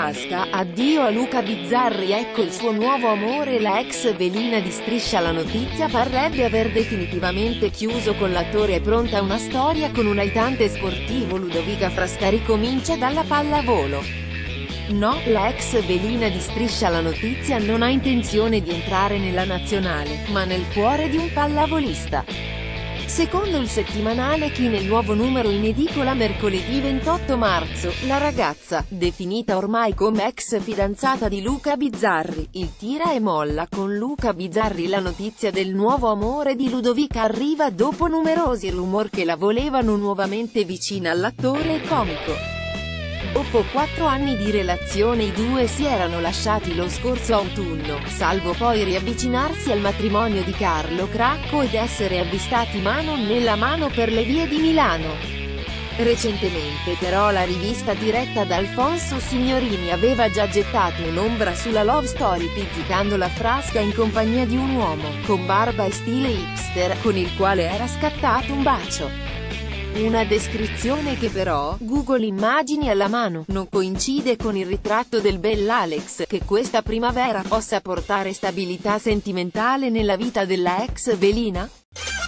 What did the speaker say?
Frasca, addio a Luca Bizzarri, ecco il suo nuovo amore. La ex velina di Striscia la Notizia parrebbe aver definitivamente chiuso con l'attore. È pronta una storia con un aitante sportivo. Ludovica Frasca ricomincia dalla pallavolo. No, la ex velina di Striscia la Notizia non ha intenzione di entrare nella nazionale, ma nel cuore di un pallavolista. Secondo il settimanale Chi, nel nuovo numero in edicola mercoledì 28 marzo, la ragazza, definita ormai come ex fidanzata di Luca Bizzarri, il tira e molla con Luca Bizzarri. La notizia del nuovo amore di Ludovica arriva dopo numerosi rumor che la volevano nuovamente vicina all'attore e comico. Dopo 4 anni di relazione i due si erano lasciati lo scorso autunno, salvo poi riavvicinarsi al matrimonio di Carlo Cracco ed essere avvistati mano nella mano per le vie di Milano. Recentemente però la rivista diretta da Alfonso Signorini aveva già gettato un'ombra sulla love story, pizzicando la Frasca in compagnia di un uomo, con barba e stile hipster, con il quale era scattato un bacio. Una descrizione che però, Google Immagini alla mano, non coincide con il ritratto del bell'Alex. Che questa primavera possa portare stabilità sentimentale nella vita della ex velina?